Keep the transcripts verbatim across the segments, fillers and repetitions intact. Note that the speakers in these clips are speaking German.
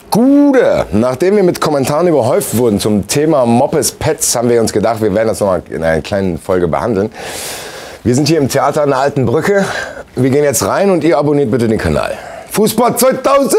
Gute! Nachdem wir mit Kommentaren überhäuft wurden zum Thema Moppes Pets, haben wir uns gedacht, wir werden das noch mal in einer kleinen Folge behandeln. Wir sind hier im Theater an der Alten Brücke. Wir gehen jetzt rein und ihr abonniert bitte den Kanal. Fußball zweitausend!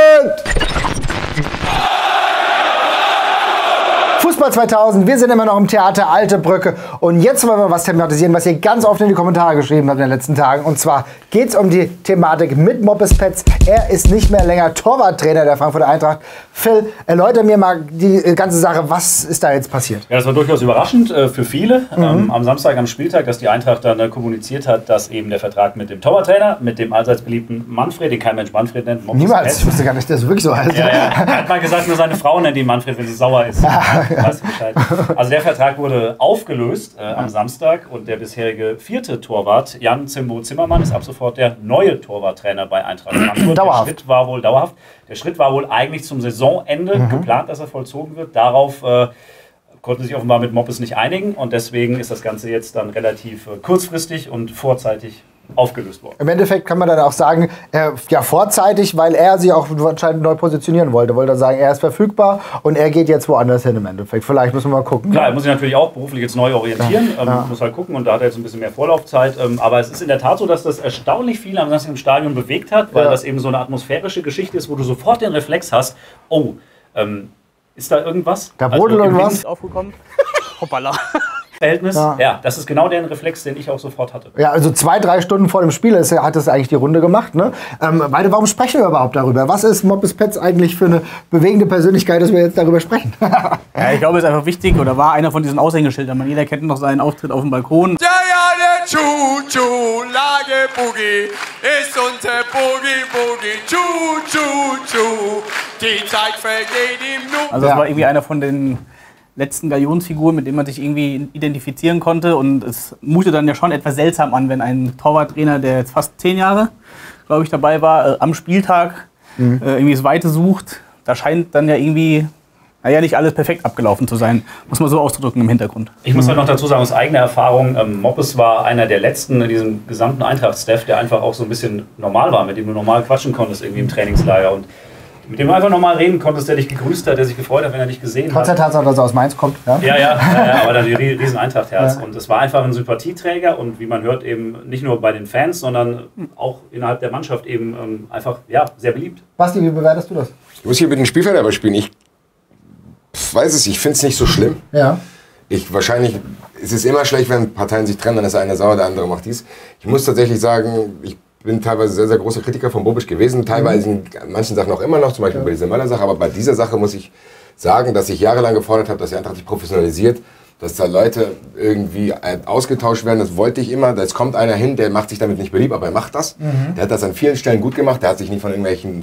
Fußball zweitausend, wir sind immer noch im Theater Alte Brücke und jetzt wollen wir was thematisieren, was ihr ganz oft in die Kommentare geschrieben habt in den letzten Tagen. Und zwar geht es um die Thematik mit Moppes Pets. Er ist nicht mehr länger Torwarttrainer der Frankfurter Eintracht. Phil, erläuter mir mal die ganze Sache, was ist da jetzt passiert? Ja, das war durchaus überraschend äh, für viele. Mhm. Ähm, am Samstag, am Spieltag, dass die Eintracht dann äh, kommuniziert hat, dass eben der Vertrag mit dem Torwarttrainer, mit dem allseits beliebten Manfred, den kein Mensch Manfred nennt. Moppes Niemals, Pets. ich wusste gar nicht, dass es wirklich so heißt. Ja, ja. Er hat mal gesagt, nur seine Frau nennt ihn Manfred, wenn sie sauer ist. Weißt du Bescheid. Also der Vertrag wurde aufgelöst äh, am Samstag und der bisherige vierte Torwart, Jan Zimbo Zimmermann, ist ab sofort der neue Torwarttrainer bei Eintracht Frankfurt. Dauerhaft. Der Schritt war wohl dauerhaft. Der Schritt war wohl eigentlich zum Saisonende mhm. geplant, dass er vollzogen wird. Darauf äh, konnten sich offenbar mit Moppes nicht einigen und deswegen ist das Ganze jetzt dann relativ äh, kurzfristig und vorzeitig aufgelöst worden. Im Endeffekt kann man dann auch sagen, äh, ja vorzeitig, weil er sich auch anscheinend neu positionieren wollte. Wollte er sagen, er ist verfügbar und er geht jetzt woanders hin im Endeffekt. Vielleicht müssen wir mal gucken. Klar, er muss sich natürlich auch beruflich jetzt neu orientieren, ja. Ähm, Ja. muss halt gucken und da hat er jetzt ein bisschen mehr Vorlaufzeit. Ähm, aber es ist in der Tat so, dass das erstaunlich viel am Samstag im Stadion bewegt hat, weil ja. das eben so eine atmosphärische Geschichte ist, wo du sofort den Reflex hast, oh, ähm, ist da irgendwas? Da brodelt also, irgendwas? Aufgekommen? Hoppala. Verhältnis. Ja. ja, das ist genau der Reflex, den ich auch sofort hatte. Ja, also zwei, drei Stunden vor dem Spiel ist, hat das eigentlich die Runde gemacht. Ne? Ähm, beide, warum sprechen wir überhaupt darüber? Was ist Moppes Pets eigentlich für eine bewegende Persönlichkeit, dass wir jetzt darüber sprechen? Ja, ich glaube, es ist einfach wichtig oder war einer von diesen Aushängeschildern. Man, jeder kennt noch seinen Auftritt auf dem Balkon. Ja, ja, der Chuchu, Lage Boogie, ist unser Boogie Boogie, Chuchu, Chu, die Zeit vergeht ihm nur. Also das Ja. war irgendwie einer von den letzten Galionsfiguren, mit dem man sich irgendwie identifizieren konnte. Und es mutet dann ja schon etwas seltsam an, wenn ein Torwarttrainer, der jetzt fast zehn Jahre, glaube ich, dabei war, äh, am Spieltag mhm. äh, irgendwie das Weite sucht. Da scheint dann ja irgendwie, naja, nicht alles perfekt abgelaufen zu sein, muss man so ausdrücken im Hintergrund. Ich muss halt noch dazu sagen, aus eigener Erfahrung, ähm, Moppes war einer der letzten in diesem gesamten Eintracht-Staff, der einfach auch so ein bisschen normal war, mit dem du normal quatschen konntest irgendwie im Trainingslager. Und mit dem du einfach normal reden konntest, der dich gegrüßt hat, der sich gefreut hat, wenn er dich gesehen hat. Trotz der Tatsache, dass er aus Mainz kommt. Ja, ja, ja, ja, ja aber dann die riesen Eintracht-Herz. Ja. Und es war einfach ein Sympathieträger und wie man hört, eben nicht nur bei den Fans, sondern auch innerhalb der Mannschaft eben ähm, einfach ja, sehr beliebt. Basti, wie bewertest du das? Ich muss hier mit dem Spielfeld aber spielen. Ich weiß es, ich finde es nicht so schlimm. Ja. Ich wahrscheinlich, es ist immer schlecht, wenn Parteien sich trennen, dann ist einer sauer, der andere macht dies. Ich muss tatsächlich sagen, ich bin teilweise sehr, sehr großer Kritiker von Bobic gewesen, teilweise in manchen Sachen auch immer noch, zum Beispiel ja. bei dieser Möller-Sache, aber bei dieser Sache muss ich sagen, dass ich jahrelang gefordert habe, dass die Eintracht sich professionalisiert, dass da Leute irgendwie ausgetauscht werden, das wollte ich immer. Jetzt kommt einer hin, der macht sich damit nicht beliebt, aber er macht das. Mhm. Der hat das an vielen Stellen gut gemacht, der hat sich nicht von irgendwelchen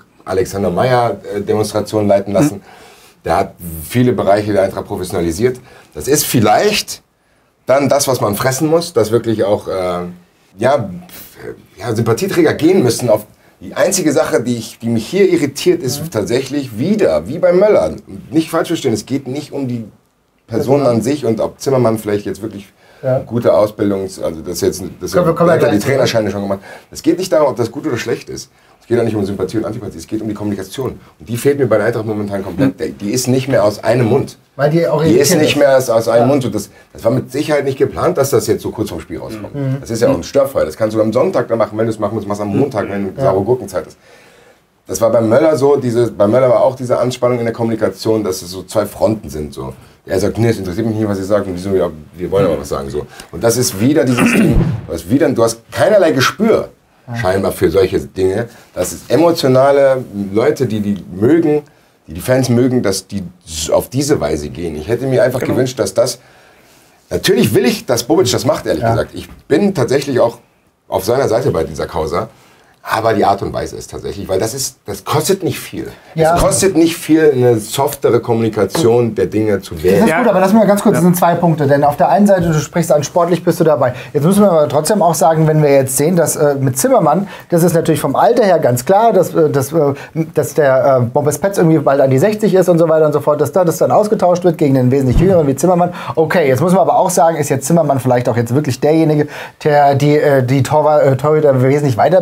Facebook-Alexander-Meyer-Demonstrationen leiten lassen. Mhm. Der hat viele Bereiche der Eintracht professionalisiert. Das ist vielleicht dann das, was man fressen muss, dass wirklich auch äh, ja, ja, Sympathieträger gehen müssen. Auf die einzige Sache, die, ich, die mich hier irritiert, ist mhm. tatsächlich wieder, wie bei Möller. Nicht falsch verstehen, es geht nicht um die Person an sich und ob Zimmermann vielleicht jetzt wirklich ja. gute Ausbildung, also das jetzt, das komm, komm, hat er die Trainerscheine schon gemacht. Es geht nicht darum, ob das gut oder schlecht ist. Es geht auch nicht um Sympathie und Antipathie, es geht um die Kommunikation. Und die fehlt mir bei der Eintracht momentan komplett. Mhm. Die ist nicht mehr aus einem Mund. Weil die auch die ist nicht mehr aus, aus einem ja. Mund. Und das, das war mit Sicherheit nicht geplant, dass das jetzt so kurz vorm Spiel rauskommt. Mhm. Das ist ja auch ein Störfall. Das kannst du am Sonntag dann machen, wenn du es machen musst, machst am Montag, wenn du ja. saure Gurkenzeit ist. Das war bei Möller so, diese, bei Möller war auch diese Anspannung in der Kommunikation, dass es so zwei Fronten sind. So. Er sagt, nee, es interessiert mich nicht, was ihr sagt, und wieso, ja, wir wollen aber was sagen. So. Und das ist wieder dieses Ding, du hast, wieder, du hast keinerlei Gespür scheinbar für solche Dinge. Das ist emotionale Leute, die die mögen, die die Fans mögen, dass die auf diese Weise gehen. Ich hätte mir einfach genau. gewünscht, dass das, natürlich will ich, dass Bobic das macht, ehrlich ja. gesagt. Ich bin tatsächlich auch auf seiner Seite bei dieser Causa. Aber die Art und Weise ist tatsächlich, weil das ist, das kostet nicht viel. Ja. Es kostet nicht viel, eine softere Kommunikation der Dinge zu wählen. Das ist gut, aber lass mich mal ganz kurz, das sind zwei Punkte. Denn auf der einen Seite, du sprichst an, sportlich bist du dabei. Jetzt müssen wir aber trotzdem auch sagen, wenn wir jetzt sehen, dass äh, mit Zimmermann, das ist natürlich vom Alter her ganz klar, dass, äh, dass, äh, dass der äh, Moppes Pets irgendwie bald an die sechzig ist und so weiter und so fort, dass da das dann ausgetauscht wird gegen einen wesentlich jüngeren wie Zimmermann. Okay, jetzt muss man aber auch sagen, ist jetzt Zimmermann vielleicht auch jetzt wirklich derjenige, der die, äh, die Torwart, äh, Torhüter wesentlich weiterbringt, das weiß ich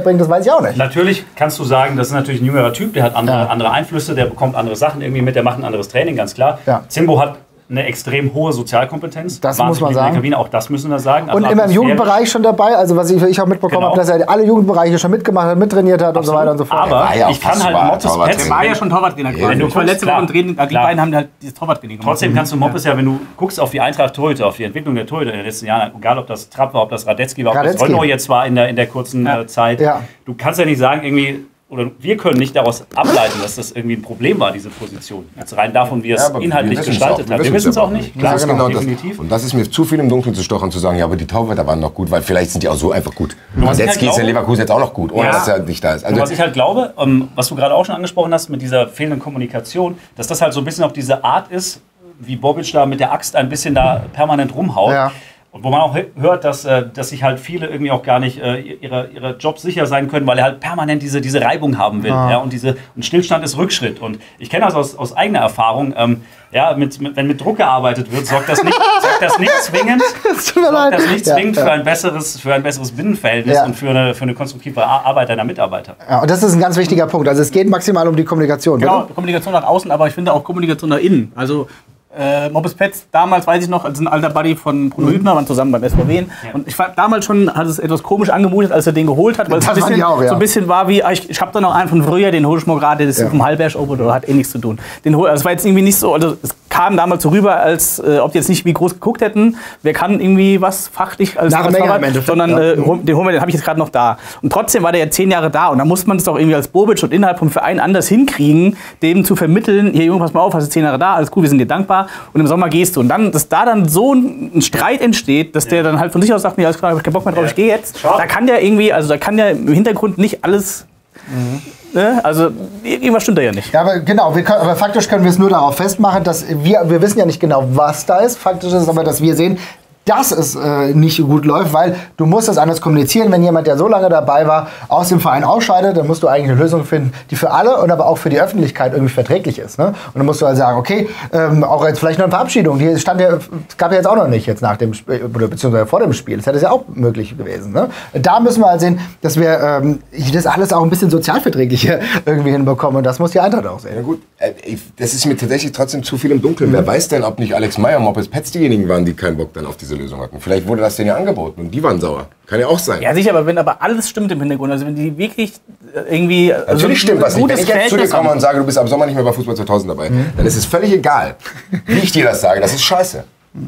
ich auch nicht. Natürlich kannst du sagen, das ist natürlich ein jüngerer Typ, der hat andere, ja. andere Einflüsse, der bekommt andere Sachen irgendwie mit, der macht ein anderes Training, ganz klar. Ja. Zimbo hat eine extrem hohe Sozialkompetenz. Das muss man sagen. Kabine, auch das müssen wir sagen. Also und immer im Jugendbereich schon dabei, also was ich, ich auch mitbekommen genau. habe, dass er alle Jugendbereiche schon mitgemacht hat, mittrainiert hat. Absolut. Und so weiter und so fort. Aber ja ich kann halt Moppes Pets... Der war ja schon Torwarttrainer. Ja, wenn du von letzte Woche Training, die beiden haben halt dieses Torwarttraining gemacht. Trotzdem kannst du Moppes ja, wenn du guckst auf die Eintracht Torhüter, auf die Entwicklung der Torhüter in den letzten Jahren, egal ob das Trapp war, ob das Radetzky war, ob Radetzky. das Renault jetzt war in der, in der kurzen ja. Zeit, ja. du kannst ja nicht sagen, irgendwie... Oder wir können nicht daraus ableiten, dass das irgendwie ein Problem war, diese Position. Jetzt rein davon, wie es ja, inhaltlich gestaltet hat. Wir wissen es auch nicht. Klar, genau, definitiv. Das, und das ist mir zu viel im Dunkeln zu stochern, zu sagen, ja, aber die Torhüter waren noch gut, weil vielleicht sind die auch so einfach gut. Radetzky ist in Leverkusen jetzt auch noch gut, ohne ja. dass er nicht da ist. Also was ich halt glaube, um, was du gerade auch schon angesprochen hast, mit dieser fehlenden Kommunikation, dass das halt so ein bisschen auf diese Art ist, wie Bobic da mit der Axt ein bisschen da permanent rumhaut. Ja. Und wo man auch hört, dass, dass sich halt viele irgendwie auch gar nicht äh, ihre, ihre Jobs sicher sein können, weil er halt permanent diese, diese Reibung haben will. Ah. Ja, und, diese, und Stillstand ist Rückschritt. Und ich kenne das aus, aus eigener Erfahrung. Ähm, ja, mit, mit, wenn mit Druck gearbeitet wird, sorgt das nicht, sorgt das nicht zwingend, sorgt das nicht zwingend ja, ja. für ein besseres, für ein besseres Binnenverhältnis ja. und für eine, für eine konstruktive Arbeit deiner Mitarbeiter. Ja, und das ist ein ganz wichtiger Punkt. Also es geht maximal um die Kommunikation. Genau, oder? Kommunikation nach außen, aber ich finde auch Kommunikation nach innen. Also Äh, Moppes Pets, damals weiß ich noch, als ein alter Buddy von Bruno Hübner, waren zusammen beim S V W. Ja. Und ich fand damals schon, hat es etwas komisch angemutet, als er den geholt hat, weil es ein bisschen, auch, ja. so ein bisschen war wie, ich, ich habe da noch einen von früher, den hole ich mal gerade, das ist ja. vom Hallberg Open, oder hat eh nichts zu tun. Den hol, also es war jetzt irgendwie nicht so, also es kam damals so rüber, als äh, ob die jetzt nicht wie groß geguckt hätten, wer kann irgendwie was fachlich als Torwart, sondern ja. äh, den holen wir, den habe ich jetzt gerade noch da. Und trotzdem war der ja zehn Jahre da und da muss man es doch irgendwie als Bobic und innerhalb vom Verein anders hinkriegen, dem zu vermitteln, hier Junge, pass mal auf, hast du zehn Jahre da, alles gut, wir sind dir dankbar und im Sommer gehst du. Und dann, dass da dann so ein Streit entsteht, dass ja. der dann halt von sich aus sagt, nee, alles klar, ich hab keinen Bock mehr drauf, ja. ich gehe jetzt. Schau. Da kann der irgendwie, also da kann der im Hintergrund nicht alles... Mhm. Ne? Also irgendwas stimmt da ja nicht. Ja, aber genau, wir können, aber faktisch können wir es nur darauf festmachen, dass wir, wir wissen ja nicht genau, was da ist. Faktisch ist es aber, dass wir sehen, dass es äh, nicht gut läuft, weil du musst das anders kommunizieren. Wenn jemand, der so lange dabei war, aus dem Verein ausscheidet, dann musst du eigentlich eine Lösung finden, die für alle und aber auch für die Öffentlichkeit irgendwie verträglich ist. Ne? Und dann musst du halt sagen, okay, ähm, auch jetzt vielleicht noch eine Verabschiedung. Die stand ja, gab ja jetzt auch noch nicht jetzt nach dem Spiel, oder beziehungsweise vor dem Spiel. Das hätte es ja auch möglich gewesen. Ne? Da müssen wir halt sehen, dass wir ähm, das alles auch ein bisschen sozialverträglicher irgendwie hinbekommen. Und das muss die Eintracht auch sehen. Ja gut, das ist mir tatsächlich trotzdem zu viel im Dunkeln. Mhm. Wer weiß denn, ob nicht Alex Meyer und Moppes Pets diejenigen waren, die keinen Bock dann auf diese Lösung hatten. Vielleicht wurde das denen ja angeboten und die waren sauer. Kann ja auch sein. Ja sicher, aber wenn aber alles stimmt im Hintergrund, also wenn die wirklich irgendwie... Natürlich also stimmt was nicht. Wenn ich jetzt zu dir komme und sage, du bist ab Sommer nicht mehr bei Fußball zweitausend dabei, mhm. dann ist es völlig egal, wie ich dir das sage. Das ist scheiße.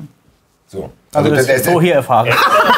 So. Also, also das ist so hier erfahren.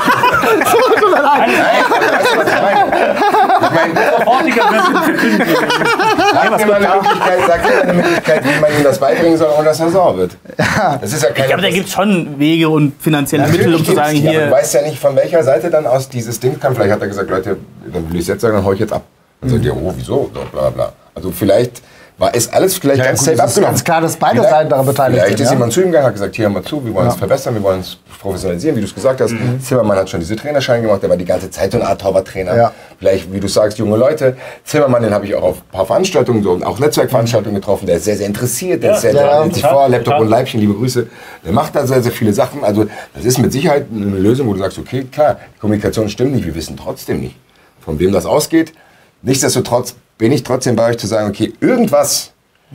Tut mir leid. Weißt du, was ich meine? Ich meine, sag mir mal eine Möglichkeit, sag mir eine Möglichkeit, wie man ihm das beibringen soll, ohne dass er sauer wird. Das ist ja keine ich glaube, da gibt es schon Wege und finanzielle Natürlich Mittel, um zu sagen, hier... Ja, du weißt ja nicht, von welcher Seite dann aus dieses Ding kam. Vielleicht hat er gesagt, Leute, dann will ich es jetzt sagen, dann hau ich jetzt ab. Dann sagt ihr, oh, wieso? So, bla bla. Also vielleicht... War es alles vielleicht ja, ganz safe abgenommen. Es ist ganz klar, dass beide vielleicht, Seiten daran beteiligt vielleicht sind. Vielleicht ist ja? jemand zu ihm gegangen, hat gesagt, hier hör mal zu, wir wollen es ja. verbessern, wir wollen es professionalisieren, wie du es gesagt hast. Mhm. Zimmermann hat schon diese Trainerschein gemacht, der war die ganze Zeit so eine Art Torwarttrainer. Ja. Vielleicht, wie du sagst, junge Leute. Zimmermann, den habe ich auch auf ein paar Veranstaltungen, so, auch Netzwerkveranstaltungen getroffen, der ist sehr, sehr interessiert, der ja. ist sehr, der ja, sich vor, Laptop total. Und Leibchen, liebe Grüße. Der macht da sehr, sehr viele Sachen. Also das ist mit Sicherheit eine Lösung, wo du sagst, okay, klar, die Kommunikation stimmt nicht, wir wissen trotzdem nicht, von wem das ausgeht. Nichtsdestotrotz bin ich trotzdem bei euch zu sagen, okay, irgendwas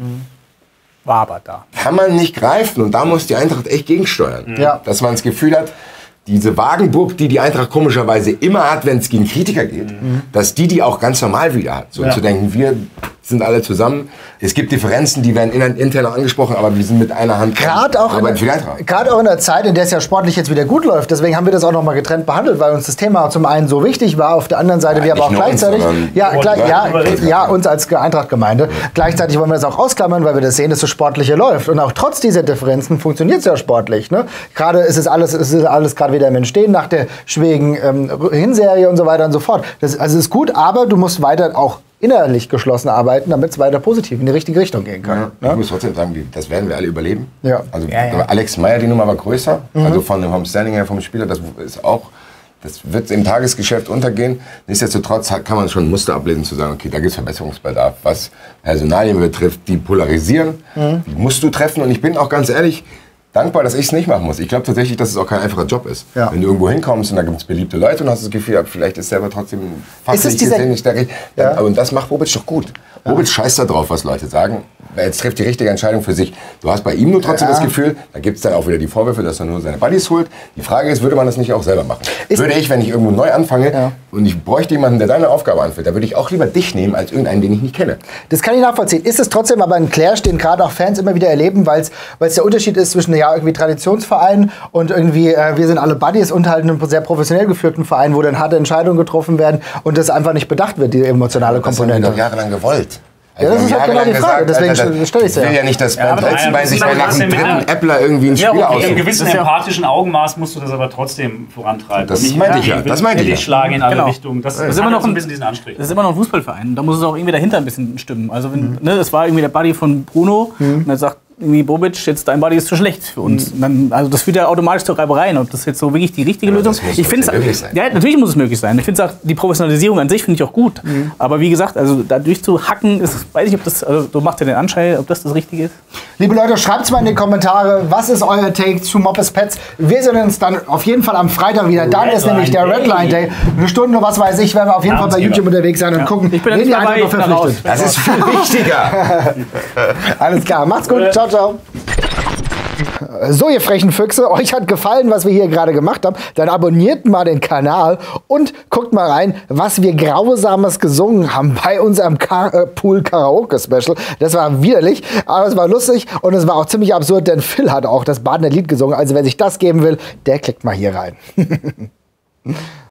war aber da. Kann man nicht greifen und da muss die Eintracht echt gegensteuern. Ja. Dass man das Gefühl hat, diese Wagenburg, die die Eintracht komischerweise immer hat, wenn es gegen Kritiker geht, mhm. dass die die auch ganz normal wieder hat. So ja. zu denken, wir sind alle zusammen. Es gibt Differenzen, die werden intern angesprochen, aber wir sind mit einer Hand. Gerade auch, auch in der Zeit, in der es ja sportlich jetzt wieder gut läuft. Deswegen haben wir das auch noch mal getrennt behandelt, weil uns das Thema zum einen so wichtig war, auf der anderen Seite ja, wir aber auch gleichzeitig, uns, ja, gleich, ja, ja, uns als Eintracht-Gemeinde, ja. gleichzeitig wollen wir das auch ausklammern, weil wir das sehen, dass das Sportliche läuft. Und auch trotz dieser Differenzen funktioniert es ja sportlich. Ne? Gerade ist es alles, ist es alles gerade wieder im Entstehen nach der schwierigen ähm, Hinserie und so weiter und so fort. Das, also ist gut, aber du musst weiter auch innerlich geschlossen arbeiten, damit es weiter positiv in die richtige Richtung gehen kann. Ja, ich ja? muss trotzdem sagen, das werden wir alle überleben. Ja. Also ja, ja. Alex Meyer, die Nummer war größer, mhm. also von vom Standing her vom Spieler, das ist auch, das wird im Tagesgeschäft untergehen. Nichtsdestotrotz kann man schon ein Muster ablesen, zu sagen, okay, da gibt es Verbesserungsbedarf. Was Personalien betrifft, die polarisieren, mhm. die musst du treffen. Und ich bin auch ganz ehrlich, dankbar, dass ich es nicht machen muss. Ich glaube tatsächlich, dass es auch kein einfacher Job ist. Ja. Wenn du irgendwo hinkommst und da gibt es beliebte Leute und hast das Gefühl, vielleicht ist selber trotzdem fachlich Ist es dieser- gesehen nicht der Richtige. Ja. Und das macht Bobic doch gut. Ja. Bobic scheißt da drauf, was Leute sagen. Jetzt trifft die richtige Entscheidung für sich. Du hast bei ihm nur trotzdem Ja. das Gefühl, da gibt es dann auch wieder die Vorwürfe, dass er nur seine Buddies holt. Die Frage ist, würde man das nicht auch selber machen? Ist- würde ich, wenn ich irgendwo neu anfange Ja. und ich bräuchte jemanden, der deine Aufgabe anfällt, da würde ich auch lieber dich nehmen, als irgendeinen, den ich nicht kenne. Das kann ich nachvollziehen. Ist es trotzdem aber ein Clash, den gerade auch Fans immer wieder erleben, weil es der Unterschied ist zwischen ja, irgendwie Traditionsverein und irgendwie äh, wir sind alle Buddies und halt einem sehr professionell geführten Verein, wo dann harte Entscheidungen getroffen werden und das einfach nicht bedacht wird, die emotionale Das haben wir Komponente. doch jahrelang gewollt. Ja, das wir ist haben halt genau die jahrelang Frage, deswegen Alter, stelle ich's Ich will ja. ja nicht, dass Ja, Bernd aber Holzenbein das sich ist bei aber nach dem trotzdem mit dritten einer- Äppler irgendwie ein Ja, Spieler okay, In einem aussucht. gewissen Das ist ja- empathischen Augenmaß musst du das aber trotzdem vorantreiben. Das Und nicht meinte ich ja, irgendwie das meinte ich willig ja. schlagen in alle Genau. Richtungen. Das, das ist hat immer immer noch so ein ein- bisschen diesen Anstrich. Das ist immer noch ein Fußballverein. Da muss es auch irgendwie dahinter ein bisschen stimmen. Also wenn, ne, das war irgendwie der Buddy von Bruno und er sagt irgendwie Bobic, jetzt dein Buddy ist zu schlecht für uns. Und dann, also das führt ja automatisch zu Reibereien. Ob das jetzt so wirklich die richtige Aber Lösung das muss ich doch finde möglich sein. ja, natürlich muss es möglich sein. Ich finde auch die Professionalisierung an sich finde ich auch gut. Aber wie gesagt, also da durchzuhacken ist, weiß ich, ob das, also so macht ja den Anschein, ob das das Richtige ist. Liebe Leute, schreibt's mal in die Kommentare, was ist euer Take zu Moppes Pets? Wir sehen uns dann auf jeden Fall am Freitag wieder. Dann ist nämlich der Redline Day. Eine Stunde, was weiß ich, werden wir auf jeden Fall bei Namensgeber. YouTube unterwegs sein und gucken, Ich bin wen jetzt ihr dabei, einfach ich bin noch raus. verpflichtet. Das ist viel wichtiger. Alles klar, macht's gut, ciao, ciao. So, ihr frechen Füchse, euch hat gefallen, was wir hier gerade gemacht haben, dann abonniert mal den Kanal und guckt mal rein, was wir Grausames gesungen haben bei unserem Ka äh, Pool-Karaoke-Special. Das war widerlich, aber es war lustig und es war auch ziemlich absurd, denn Phil hat auch das Badener Lied gesungen. Also wer sich das geben will, der klickt mal hier rein.